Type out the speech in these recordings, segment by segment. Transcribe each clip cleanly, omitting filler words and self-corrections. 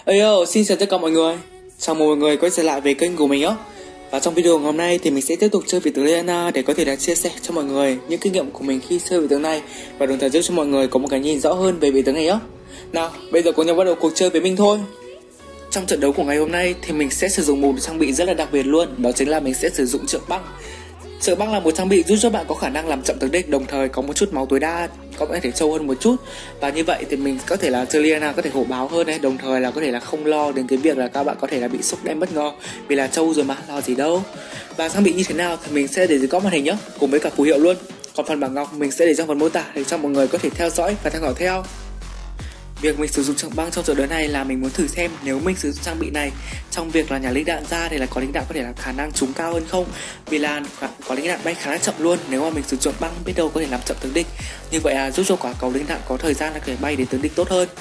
Yo, xin chào tất cả mọi người. Chào mừng mọi người quay trở lại về kênh của mình nhé. Và trong video ngày hôm nay thì mình sẽ tiếp tục chơi vị tướng Liana để có thể là chia sẻ cho mọi người những kinh nghiệm của mình khi chơi vị tướng này và đồng thời giúp cho mọi người có một cái nhìn rõ hơn về vị tướng này nhé. Nào, bây giờ cùng nhau bắt đầu cuộc chơi với mình thôi. Trong trận đấu của ngày hôm nay thì mình sẽ sử dụng một trang bị rất là đặc biệt luôn, đó chính là mình sẽ sử dụng trượng băng. Trượng băng là một trang bị giúp cho bạn có khả năng làm chậm tướng địch, đồng thời có một chút máu tối đa, có thể trâu hơn một chút. Và như vậy thì mình có thể là chơi Liana có thể hổ báo hơn đấy, đồng thời là có thể là không lo đến cái việc là các bạn có thể là bị sốc đen bất ngờ, vì là trâu rồi mà, lo gì đâu. Và trang bị như thế nào thì mình sẽ để dưới góc màn hình nhé, cùng với cả phù hiệu luôn. Còn phần bảng ngọc mình sẽ để trong phần mô tả để cho mọi người có thể theo dõi và tham khảo theo. Việc mình sử dụng trượng băng trong trận đấu này là mình muốn thử xem nếu mình sử dụng trang bị này trong việc là nhả lính đạn ra thì là có lính đạn có thể là khả năng trúng cao hơn không, vì là có lính đạn bay khá là chậm luôn. Nếu mà mình sử dụng băng biết đâu có thể làm chậm tướng địch, như vậy là giúp cho quả cầu lính đạn có thời gian là có thể bay đến tướng địch tốt hơn.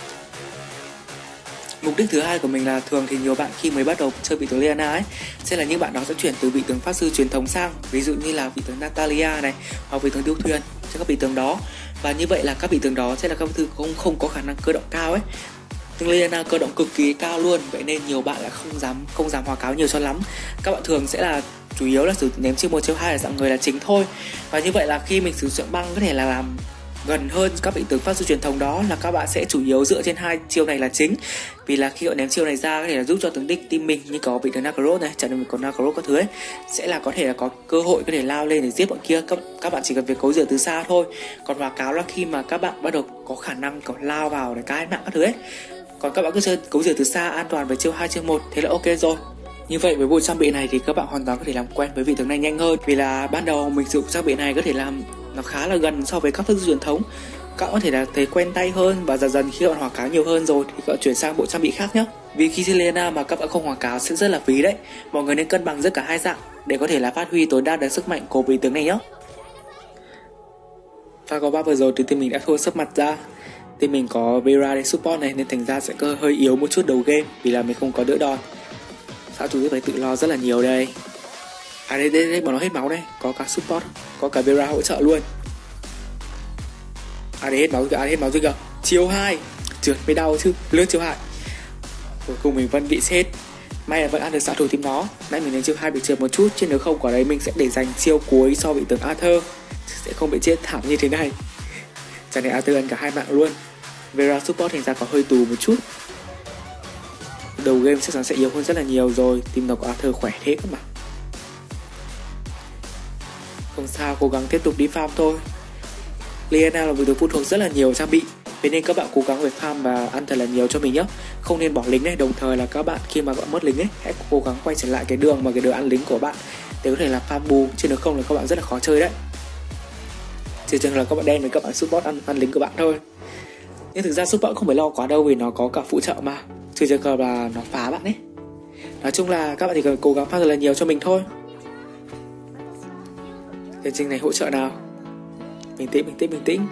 Mục đích thứ hai của mình là thường thì nhiều bạn khi mới bắt đầu chơi vị tướng Liana ấy sẽ là những bạn đó sẽ chuyển từ vị tướng pháp sư truyền thống sang, ví dụ như là vị tướng Natalia này hoặc vị tướng điêu thuyền cho các vị tướng đó. Và như vậy là các vị tướng đó sẽ là các vị tướng không có khả năng cơ động cao ấy. Tướng Liana cơ động cực kỳ cao luôn, vậy nên nhiều bạn là không dám hòa cáo nhiều cho lắm. Các bạn thường sẽ là chủ yếu là sử dụng ném chiêu 1 chiêu 2 là dạng người là chính thôi. Và như vậy là khi mình sử dụng băng có thể là làm gần hơn các vị tướng pháp sư truyền thống đó là các bạn sẽ chủ yếu dựa trên hai chiêu này là chính, vì là khi họ ném chiêu này ra có thể là giúp cho tướng địch team mình như có vị tướng Nakaroth này, chẳng được có Nakaroth các thứ ấy sẽ là có thể là có cơ hội có thể lao lên để giết bọn kia. Các bạn chỉ cần việc cấu rửa từ xa thôi. Còn hòa cáo là khi mà các bạn bắt đầu có khả năng có lao vào để cai mạng các thứ ấy, còn các bạn cứ chơi cấu rửa từ xa an toàn với chiêu 2 chiêu 1 thế là ok rồi. Như vậy với bộ trang bị này thì các bạn hoàn toàn có thể làm quen với vị tướng này nhanh hơn, vì là ban đầu mình sử dụng trang bị này có thể làm nó khá là gần so với các thức truyền thống. Các bạn có thể là thấy quen tay hơn và dần dần khi các bạn hòa cáo nhiều hơn rồi thì các bạn chuyển sang bộ trang bị khác nhé. Vì khi chơi Liana mà các bạn không hòa cáo sẽ rất là phí đấy. Mọi người nên cân bằng giữa cả hai dạng để có thể là phát huy tối đa được sức mạnh của vị tướng này nhé. Pha có 3 vừa rồi thì team mình đã thua sấp mặt ra. Team mình có Vera để support này nên thành ra sẽ hơi yếu một chút đầu game vì là mình không có đỡ đòn. Sao chủ phải tự lo rất là nhiều đây. À đây bọn nó hết máu đây, có cả support, có cả Vera hỗ trợ luôn. À đây hết máu rồi kìa. Chiêu 2, trượt mới đau chứ, lướt chiêu 2. Cuối cùng mình vẫn bị chết. May là vẫn ăn được xạ thủ team nó. Nãy mình đến chiêu 2 bị trượt một chút, chứ nếu không quả đấy mình sẽ để dành chiêu cuối so vị tướng Arthur, sẽ không bị chết thảm như thế này. Chẳng này Arthur ăn cả hai mạng luôn. Vera support thành ra có hơi tù một chút. Đầu game chắc chắn sẽ yếu hơn rất là nhiều rồi. Team nó của Arthur khỏe thế cơ mà. Không sao, cố gắng tiếp tục đi farm thôi. Liana là một tướng phụ thuộc rất là nhiều trang bị, vậy nên các bạn cố gắng về farm và ăn thật là nhiều cho mình nhé. Không nên bỏ lính này, đồng thời là các bạn khi mà bạn mất lính ấy hãy cố gắng quay trở lại cái đường ăn lính của bạn để có thể là farm bù, chứ nếu không là các bạn rất là khó chơi đấy. Chỉ chừng là các bạn đen với các bạn support ăn lính của bạn thôi. Nhưng thực ra support không phải lo quá đâu vì nó có cả phụ trợ mà, trừ trường hợp là nó phá bạn ấy. Nói chung là các bạn chỉ cần cố gắng farm thật là nhiều cho mình thôi. Tiến trình này hỗ trợ nào. Bình tĩnh.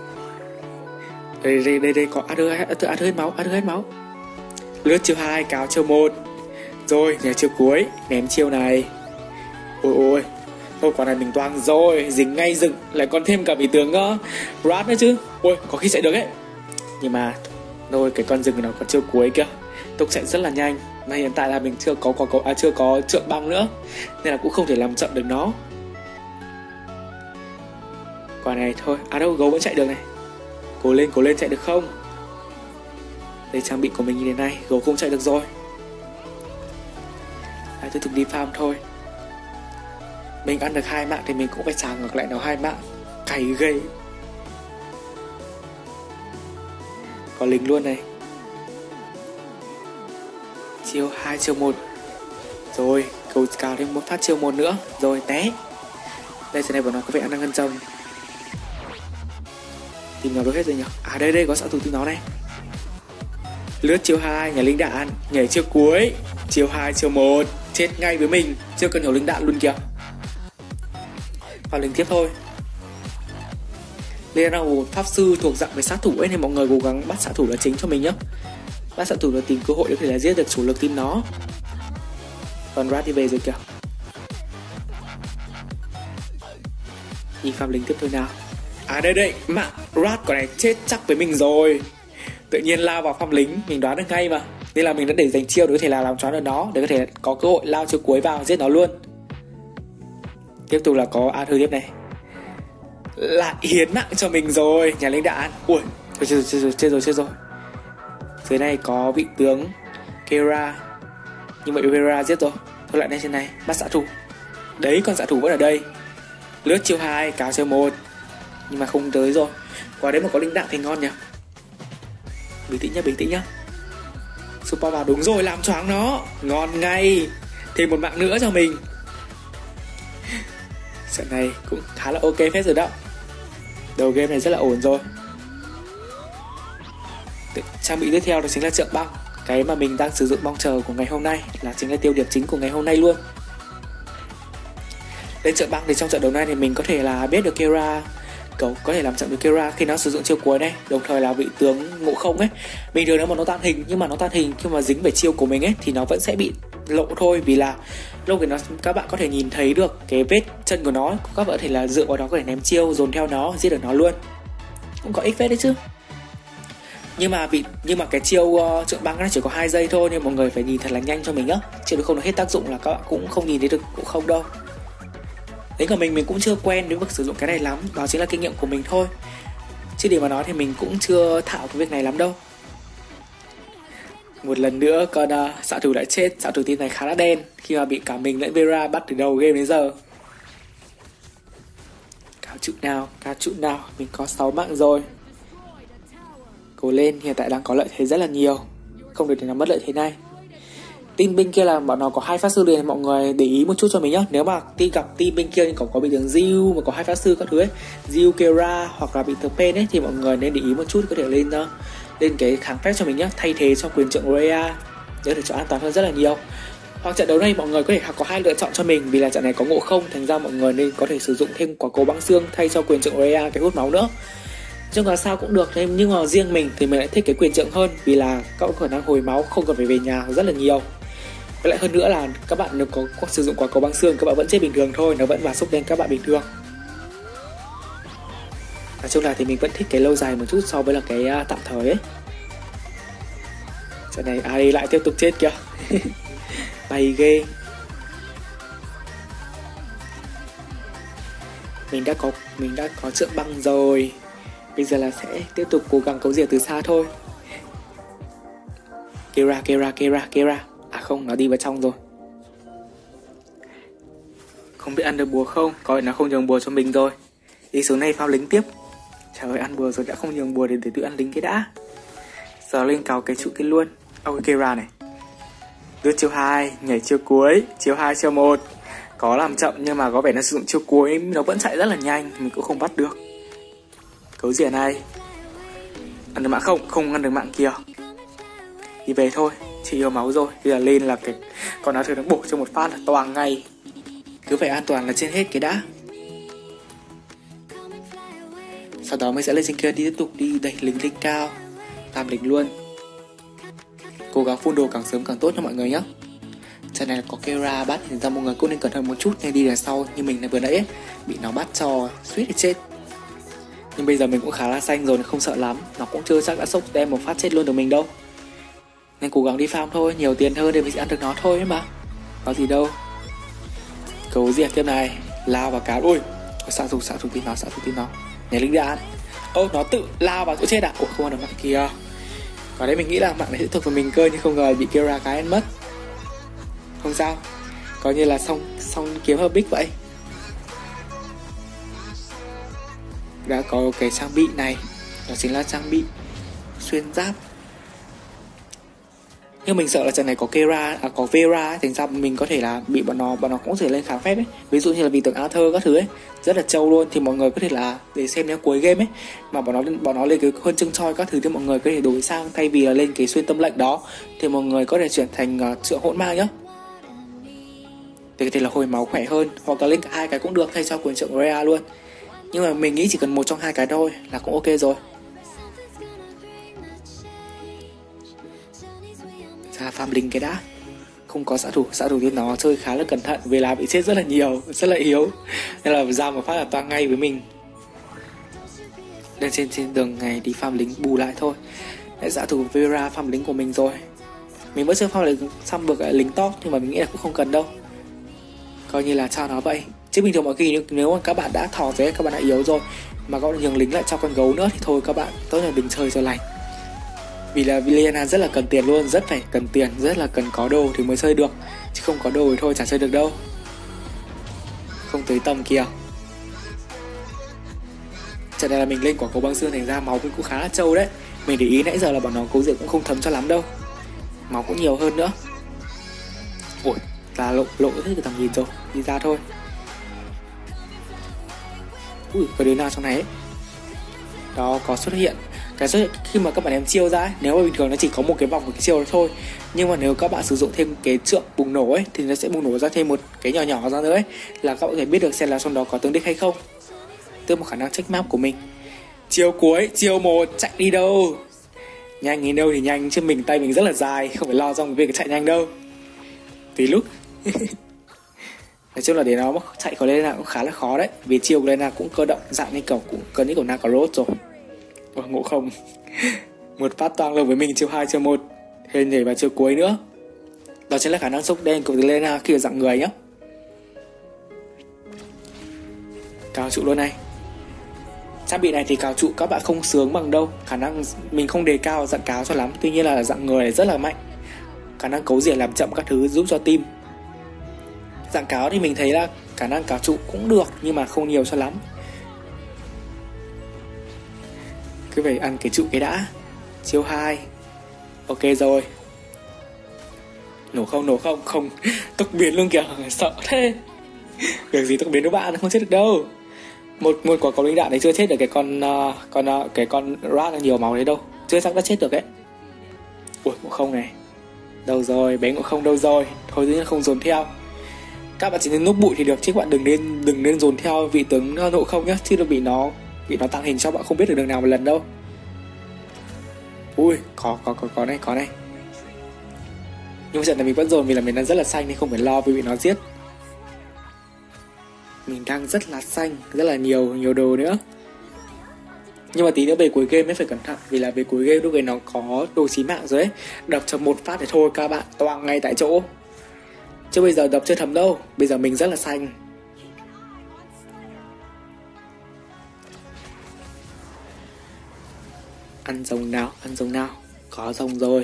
Đây có Arthur hết máu. Lướt chiêu 2, cáo chiêu 1. Rồi, nhảy chiêu cuối, ném chiêu này. Ôi. Thôi quả này mình toang rồi, dính ngay rừng, lại còn thêm cả vị tướng Rat nữa chứ. Ôi, có khi chạy được ấy. Nhưng mà rồi cái con rừng nó còn chiêu cuối kìa. Tốc chạy rất là nhanh, mà hiện tại là mình chưa có trượng băng nữa nên là cũng không thể làm chậm được nó. Quả này thôi, đâu gấu vẫn chạy được này. Cố lên chạy được không? Đây trang bị của mình như thế này, gấu không chạy được rồi. Tiếp tục đi farm thôi. Mình ăn được 2 mạng thì mình cũng phải trả ngược lại nó 2 mạng. Cày ghê. Có lính luôn này. Chiêu 2 chiêu 1. Rồi, cầu cào thêm một phát chiêu 1 nữa. Rồi té. Đây trận này bọn nó có vẻ ăn ngân chồng. Tìm nó đâu hết rồi nhỉ? À đây có xạ thủ team nó này. Lướt chiêu 2, nhảy lính đạn, nhảy chiêu cuối, chiêu 2 chiêu 1, chết ngay với mình, chưa cần nhổ lính đạn luôn kìa. Vào lính tiếp thôi. Liana là một pháp sư thuộc dạng về sát thủ ấy nên mọi người cố gắng bắt xạ thủ là chính cho mình nhé. Bắt xạ thủ là tìm cơ hội để có thể là giết được chủ lực team nó. Còn Rat thì về rồi kìa. Đi farm lính tiếp thôi nào. À đây, mạng Rat quả này chết chắc với mình rồi. Tự nhiên lao vào farm lính, mình đoán được ngay mà. Nên là mình đã để dành chiêu để có thể là làm choáng được nó, để có thể có cơ hội lao chiêu cuối vào giết nó luôn. Tiếp tục là có Arthur tiếp này, lại hiến mạng cho mình rồi, nhà lãnh đạn. Ui, chết rồi. Dưới này có vị tướng Kera, nhưng mà Kera giết rồi. Thôi lại đây trên này, bắt xạ thủ. Đấy, con xạ thủ vẫn ở đây. Lướt chiêu 2, cáo chiêu 1, nhưng mà không tới rồi. Qua đấy mà có linh đạn thì ngon nhỉ. Bình tĩnh nhá. Super vào, đúng rồi, làm choáng nó. Ngon ngay. Thêm một mạng nữa cho mình. Trận này cũng khá là ok phết rồi đó. Đầu game này rất là ổn rồi. Trang bị tiếp theo đó chính là trượng băng. Cái mà mình đang sử dụng mong chờ của ngày hôm nay, là chính là tiêu điểm chính của ngày hôm nay luôn. Lên trượng băng thì trong trận đấu này thì mình có thể là biết được Kera, cậu có thể làm chậm được Kera khi nó sử dụng chiêu cuối này, đồng thời là vị tướng ngộ không ấy. Bình thường nếu mà nó tàn hình, nhưng mà nó tàn hình khi mà dính về chiêu của mình ấy thì nó vẫn sẽ bị lộ thôi, vì là lúc thì các bạn có thể nhìn thấy được cái vết chân của nó, các bạn có thể là dựa vào đó có thể ném chiêu dồn theo nó, giết được nó luôn, cũng có ích phết đấy chứ. Nhưng mà cái chiêu trượng băng nó chỉ có 2 giây thôi, nên mọi người phải nhìn thật là nhanh cho mình nhá, chứ nếu không nó hết tác dụng là các bạn cũng không nhìn thấy được cũng không đâu. Đấy, của mình cũng chưa quen với việc sử dụng cái này lắm, đó chính là kinh nghiệm của mình thôi, chứ để mà nói thì mình cũng chưa thạo cái việc này lắm đâu. Một lần nữa con xạ thủ lại chết. Xạ thủ team này khá là đen khi mà bị cả mình lẫn Vera bắt từ đầu game đến giờ. Cao trụ nào, mình có 6 mạng rồi. Cố lên, hiện tại đang có lợi thế rất là nhiều, không được để nó mất lợi thế này. Team bên kia là bọn nó có 2 pháp sư liền, mọi người để ý một chút cho mình nhá. Nếu mà gặp team bên kia thì có bị tướng Jill mà có 2 pháp sư các thứ ấy, Jill, Kera hoặc là bị tướng Pen ấy, thì mọi người nên để ý một chút, có thể lên cái kháng phép cho mình nhá, thay thế cho quyền trượng Rhea để cho an toàn hơn rất là nhiều. Hoặc trận đấu này mọi người có thể có 2 lựa chọn cho mình, vì là trận này có ngộ không, thành ra mọi người nên có thể sử dụng thêm quả cầu băng xương thay cho quyền trượng Rhea cái hút máu nữa. Nhưng mà sao cũng được, nhưng mà riêng mình thì mình lại thích cái quyền trượng hơn, vì là các khả năng hồi máu không cần phải về nhà rất là nhiều. Với lại hơn nữa là các bạn nếu có sử dụng quả cầu băng xương, các bạn vẫn chết bình thường thôi, nó vẫn vào xúc lên các bạn bình thường. Nói chung là thì mình vẫn thích cái lâu dài một chút so với là cái tạm thời ấy. Trận này ai lại tiếp tục chết kìa. Bay ghê. Mình đã có trượng băng rồi. Bây giờ là sẽ tiếp tục cố gắng cấu rỉa từ xa thôi. Kera. À không, nó đi vào trong rồi. Không biết ăn được bùa không? Có thể nó không nhường bùa cho mình rồi. Đi xuống này phao lính tiếp. Trời ơi, ăn bùa rồi đã không nhường bùa để tự ăn lính cái đã. Giờ lên cào cái trụ kia luôn. Kera này. Lướt chiêu 2, nhảy chiêu cuối, chiêu 2, chiêu 1. Có làm chậm nhưng mà có vẻ nó sử dụng chiêu cuối nó vẫn chạy rất là nhanh, mình cũng không bắt được. Cấu rỉa này. Ăn được mạng không ăn được mạng kia. Đi về thôi, chị yêu máu rồi. Bây giờ lên là cái con áo thử nó bổ cho một phát là toang ngay. Cứ phải an toàn là trên hết cái đã. Sau đó mình sẽ lên trên kia tiếp tục đi đẩy lính lên cao, làm lính luôn. Cố gắng full đồ càng sớm càng tốt cho mọi người nhé. Trận này là có Kera bắt thì ra mọi người cũng nên cẩn thận một chút, nên đi đằng sau như mình vừa nãy ấy, bị nó bắt cho suýt để chết. Nhưng bây giờ mình cũng khá là xanh rồi nên không sợ lắm, nó cũng chưa chắc đã sốc đem một phát chết luôn được mình đâu. Nên cố gắng đi farm thôi, nhiều tiền hơn để mình sẽ ăn được nó thôi ấy mà. Có gì đâu. Cấu diệt tiếp này, lao vào cá. Ui, xạ thủ tin nó. Nhảy lính đạn. Nó tự lao vào chỗ chết à? Không ăn được mạng kia. Còn đấy mình nghĩ là mạng này sẽ thuộc về mình cơ, nhưng không ngờ bị Kera cái ăn mất. Không sao, coi như là xong kiếm hợp bích vậy. Đã có cái trang bị này, đó chính là trang bị xuyên giáp. Nhưng mình sợ là trận này có có Vera ấy, thành ra mình có thể là bị bọn nó cũng có thể lên kháng phép ấy. Ví dụ như là vị tướng Arthur các thứ ấy, rất là trâu luôn, thì mọi người có thể là để xem đến cuối game ấy mà bọn nó lên cái huân chương choi các thứ thì mọi người có thể đổi sang, thay vì là lên cái xuyên tâm lệnh đó thì mọi người có thể chuyển thành trượng hỗn mang nhá. Để có thể là hồi máu khỏe hơn, hoặc là lên cả 2 cái cũng được thay cho quyền trượng Rhea luôn. Nhưng mà mình nghĩ chỉ cần một trong 2 cái thôi là cũng ok rồi. Ra farm lính cái đã. Không có xạ thủ thì nó chơi khá là cẩn thận, vì là bị chết rất là nhiều, rất là yếu, nên là ra một phát là toang ngay với mình. Lên trên đường này đi farm lính bù lại thôi. Để xạ thủ Vera farm lính của mình rồi. Mình vẫn chưa farm được xong được lính top, nhưng mà mình nghĩ là cũng không cần đâu, coi như là cho nó vậy. Chứ bình thường mọi khi nếu mà các bạn đã thò rồi, các bạn đã yếu rồi mà các bạn nhường lính lại cho con gấu nữa thì thôi các bạn tốt là đừng chơi cho lành. Vì là Liliana rất là cần tiền luôn, rất phải cần tiền, rất là cần có đồ thì mới chơi được, chứ không có đồ thì thôi chả chơi được đâu. Không tới tầm kìa. Trận này là mình lên quả cầu băng xương thành ra máu mình cũng khá là trâu đấy. Mình để ý nãy giờ là bọn nó cố diện cũng không thấm cho lắm đâu, máu cũng nhiều hơn nữa. Ủa, là lộ hết cái tầm nhìn rồi, đi ra thôi. Ui, có đứa nào trong này ấy. Đó, có xuất hiện. Cái xuất hiện khi mà các bạn em chiêu ra ấy, nếu mà bình thường nó chỉ có một cái vòng một cái chiêu đó thôi, nhưng mà nếu các bạn sử dụng thêm cái trượng bùng nổ ấy thì nó sẽ bùng nổ ra thêm một cái nhỏ nhỏ ra nữa ấy, là các bạn có thể biết được xem là trong đó có tướng địch hay không. Tức một khả năng check map của mình. Chiêu cuối, chiêu 1, chạy đi đâu. Nhanh đến đâu thì nhanh, chứ mình tay mình rất là dài, không phải lo trong việc chạy nhanh đâu. Vì lúc nói chung là để nó chạy có lên là cũng khá là khó đấy, vì chiêu của Lena cũng cơ động dạng như kiểu cũng cần như kiểu Nakaroth rồi. Ngộ không. Một phát toang lồng với mình chiêu 2 chiêu 1, thêm nhảy vào chiêu cuối nữa. Đó chính là khả năng sốc đen của Lena khi ở dạng người nhá. Cao trụ luôn này. Trang bị này thì cào trụ các bạn không sướng bằng đâu, khả năng mình không đề cao dạng cáo cho lắm, tuy nhiên là dạng người này rất là mạnh, khả năng cấu rỉa làm chậm các thứ giúp cho team. Dạng cáo thì mình thấy là khả năng cào trụ cũng được nhưng mà không nhiều cho lắm. Cứ phải ăn cái trụ cái đã. Chiêu 2. Ok rồi. Nổ không, không. Tốc biến luôn kìa, sợ thế. Việc gì tốc biến các bạn, không chết được đâu. Một quả cầu linh đạn đấy chưa chết được cái con rat là nhiều máu đấy đâu, chưa chắc đã chết được ấy. Ui, ngộ không này. Đâu rồi, bé ngộ không đâu rồi. Thôi tự nhiên không dồn theo. Các bạn chỉ nên núp bụi thì được, chứ các bạn đừng nên dồn theo vị tướng ngộ không nhá, chứ bị nó tăng hình cho bạn không biết được đường nào một lần đâu. Ui, có này. Nhưng mà trận này mình vẫn dồn vì là mình đang rất là xanh nên không phải lo vì bị nó giết. Mình đang rất là xanh, rất là nhiều đồ nữa. Nhưng mà tí nữa về cuối game mới phải cẩn thận, vì là về cuối game lúc ấy nó có đồ chí mạng rồi ấy, đập cho một phát thì thôi các bạn toang ngay tại chỗ. Chứ bây giờ đập chưa thấm đâu, bây giờ mình rất là xanh. Ăn rồng nào, có rồng rồi.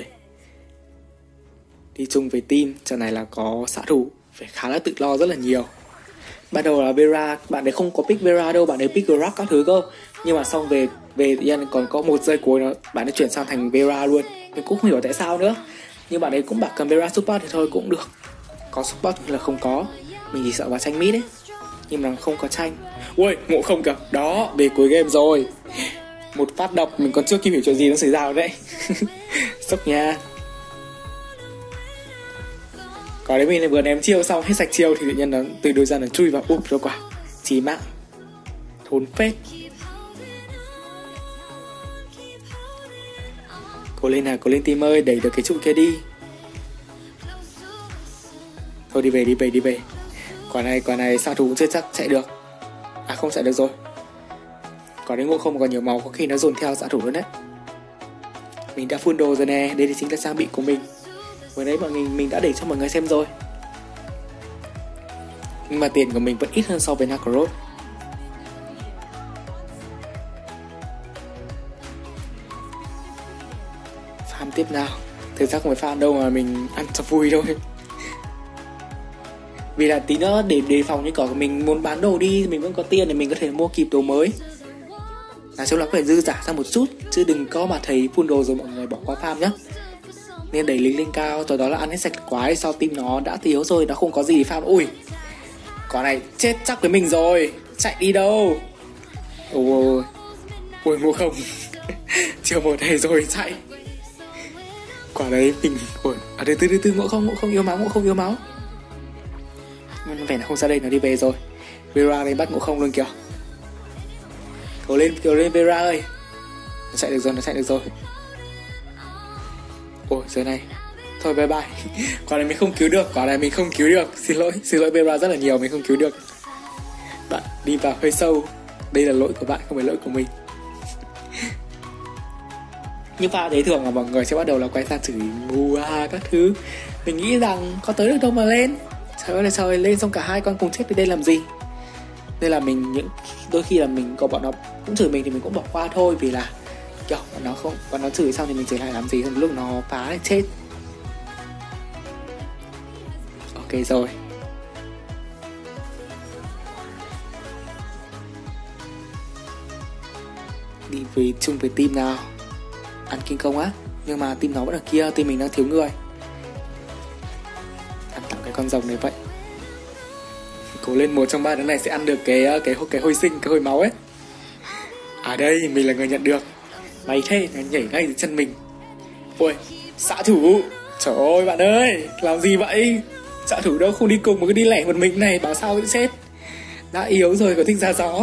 Đi chung với team, trận này là có xạ thủ, phải khá là tự lo rất là nhiều. Ban đầu là Vera, bạn ấy không có pick Vera đâu, bạn ấy pick Rock các thứ cơ. Nhưng mà xong về còn có 1 giây cuối nó bạn ấy chuyển sang thành Vera luôn. Mình cũng không hiểu tại sao nữa. Nhưng bạn ấy cũng bảo cầm Vera support thì thôi cũng được. Có support là không có. Mình chỉ sợ vào tranh mid ấy, nhưng mà không có tranh. Ui, ngộ không kìa. Đó, về cuối game rồi. Một phát độc mình còn chưa kịp hiểu chuyện gì nó xảy ra rồi đấy. Sốc nha. Có đấy, mình vừa ném chiêu xong hết sạch chiêu thì tự nhiên nó từ đôi ra nó chui vào úp cho quả chí mạng. Thốn phết. Cố lên nào, cố lên team ơi, đẩy được cái trụ kia đi. Thôi đi về. Quả này xạ thủ cũng chưa chắc chạy được. À không chạy được rồi. Quả đấy ngộ không còn nhiều máu, có khi nó dồn theo xạ thủ luôn đấy. Mình đã full đồ rồi nè, đây thì chính là trang bị của mình. Vừa đấy mình đã để cho mọi người xem rồi. Nhưng mà tiền của mình vẫn ít hơn so với Nakaroth. Farm tiếp nào. Thực ra không phải farm đâu mà mình ăn cho vui thôi. Vì là tí nữa để đề phòng như kiểu mình muốn bán đồ đi, mình vẫn có tiền để mình có thể mua kịp đồ mới. Nói chung là phải dư giả ra một chút, chứ đừng có mà thấy full đồ rồi mọi người bỏ qua farm nhá. Nên đẩy lính lên cao, rồi đó là ăn hết sạch quái. Sau team nó đã thiếu rồi, nó không có gì farm. Ui, quả này chết chắc với mình rồi. Chạy đi đâu. Ôi ngộ không. Chiều 1 này rồi chạy. Quả đấy mình. Ôi, ở đây từ ngộ không yếu máu. Nhưng vẻ là không ra đây, nó đi về rồi. Vera đây bắt ngộ không luôn kìa. Cố lên Vera ơi. Nó chạy được rồi. Ôi giờ này. Thôi bye bye. Quả này mình không cứu được. Xin lỗi Vera rất là nhiều, mình không cứu được. Bạn đi vào hơi sâu. Đây là lỗi của bạn, không phải lỗi của mình. Nhưng pha đấy thường là mọi người sẽ bắt đầu là quay sang chửi mù các thứ. Mình nghĩ rằng có tới được đâu mà lên. Trời ơi là trời, lên xong cả hai con cùng chết thì đây làm gì. Nên là mình đôi khi là mình có bọn nó cũng chửi mình thì mình cũng bỏ qua thôi, vì là kiểu bọn nó chửi xong thì mình chỉ lại làm gì, xong lúc nó phá lại chết. Ok rồi. Đi về chung với team nào. Ăn kinh công á. Nhưng mà team nó vẫn ở kia, team mình đang thiếu người. Ăn tặng cái con rồng này vậy. Cố lên, một trong ba đứa này sẽ ăn được cái hồi sinh, cái hồi máu ấy. À đây, mình là người nhận được. May thế, nó nhảy ngay dưới chân mình. Ôi, xạ thủ. Trời ơi bạn ơi, làm gì vậy? Xạ thủ đâu không đi cùng mà cứ đi lẻ một mình này, bảo sao cũng chết. Đã yếu rồi có thích ra gió.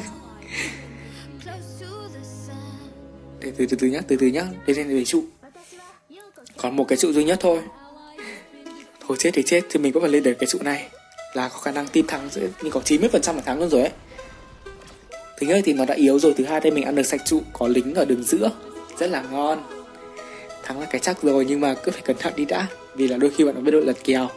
Từ từ nhá, để trụ. Còn một cái trụ duy nhất thôi. Thôi chết thì chết, thì mình có phải lên được cái trụ này là có khả năng team thắng, mình có 90% là thắng luôn rồi ấy. Thứ nhất thì nó đã yếu rồi, thứ hai đây mình ăn được sạch trụ, có lính ở đường giữa, rất là ngon. Thắng là cái chắc rồi, nhưng mà cứ phải cẩn thận đi đã, vì là đôi khi bọn nó biết đội lật kèo.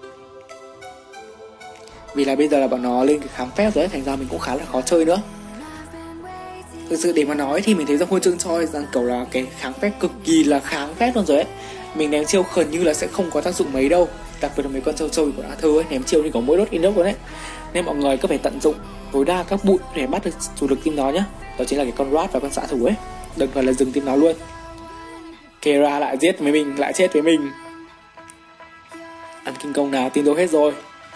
Vì là bây giờ là bọn nó lên cái kháng phép rồi ấy, thành ra mình cũng khá là khó chơi nữa. Thực sự để mà nói thì mình thấy rằng huân chương choi rằng kiểu là cái kháng phép cực kỳ là kháng phép luôn rồi ấy. Mình ném chiêu gần như là sẽ không có tác dụng mấy đâu, đặc biệt là mấy con trâu của Arthur ấy, ném chiêu như có mỗi đốt inox luôn đấy. Nên mọi người cứ phải tận dụng tối đa các bụi để bắt được chủ lực team đó nhá. Đó chính là cái con rat và con xạ thủ ấy, đồng thời là dừng team nó luôn. Kera lại giết với mình, lại chết với mình. Ăn kinh công nào, team đâu hết rồi.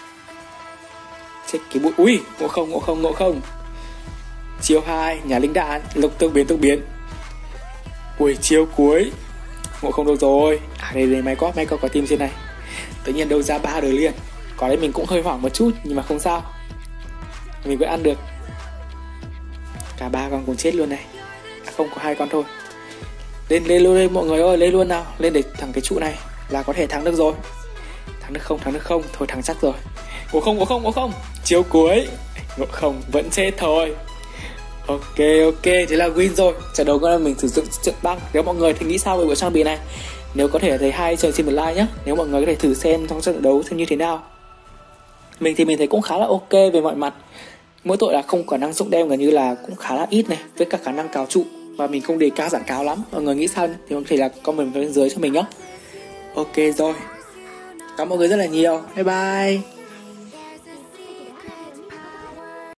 Chết cái bụi, ui, ngộ không. Chiêu 2, nhà lính đạn, lục tương biến. Ui, chiêu cuối. Ngộ không được rồi. À đây may có team trên này. Tự nhiên đâu ra 3 đời liền. Có đấy mình cũng hơi hoảng một chút, nhưng mà không sao, mình vẫn ăn được. Cả 3 con cùng chết luôn này. À không, có 2 con thôi. Lên luôn mọi người ơi, lên luôn nào. Lên để thằng cái trụ này là có thể thắng được rồi. Thắng được không? Thôi thắng chắc rồi. Ngộ không. Chiêu cuối. Ngộ không, vẫn chết thôi. Ok, thế là win rồi. Trận đấu của mình sử dụng trận băng. Nếu mọi người thì nghĩ sao về bộ trang bị này? Nếu có thể thấy hay cho xin một like nhé. Nếu mọi người có thể thử xem trong trận đấu xem như thế nào. Mình thì mình thấy cũng khá là ok về mọi mặt. Mỗi tội là không khả năng dụng đem gần như là cũng khá là ít này, với cả khả năng cào trụ, và mình không đề cao giảng cáo lắm. Mọi người nghĩ sao thì có thể là comment bên dưới cho mình nhé. Ok rồi, cảm ơn mọi người rất là nhiều. Bye bye.